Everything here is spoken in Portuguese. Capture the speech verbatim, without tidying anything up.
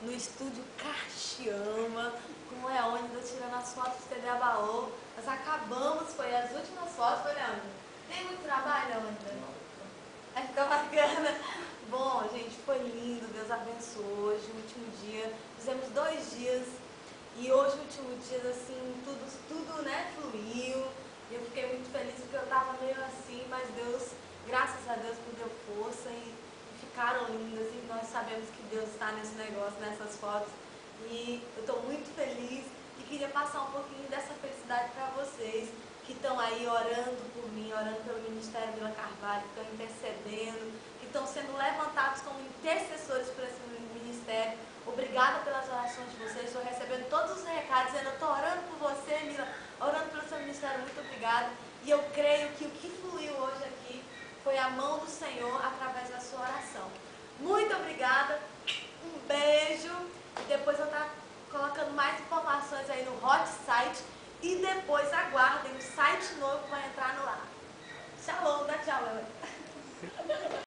no estúdio Caxiama, com o Leônidas tirando as fotos de T D Abaô. Nós acabamos, foi as últimas fotos, foi, Leônidas? Tem muito trabalho, Leônidas? Vai ficar bacana. Bom, gente, foi lindo, Deus abençoou. Hoje, o último dia, fizemos dois dias e hoje, o último dia, assim, tudo, tudo né, fluiu. E eu fiquei muito feliz porque eu tava meio assim, mas Deus, graças a Deus, me deu força e, e ficaram lindas. E nós sabemos que Deus está nesse negócio, nessas fotos. E eu tô muito feliz e queria passar um pouquinho dessa felicidade para vocês que estão aí orando por mim, orando pelo Ministério Vila Carvalho, que estão intercedendo, que estão sendo levantados como intercessores por esse ministério. Obrigada pelas orações de vocês, estou recebendo todos os recados, dizendo, eu estou orando por você, Mila, orando pelo seu ministério, muito obrigada. E eu creio que o que fluiu hoje aqui foi a mão do Senhor através da sua oração. Muito obrigada, um beijo, e depois eu estou colocando mais informações aí no Hot Site. E depois aguardem, um site novo vai entrar no ar. Shalom, dá tchau, Leandro.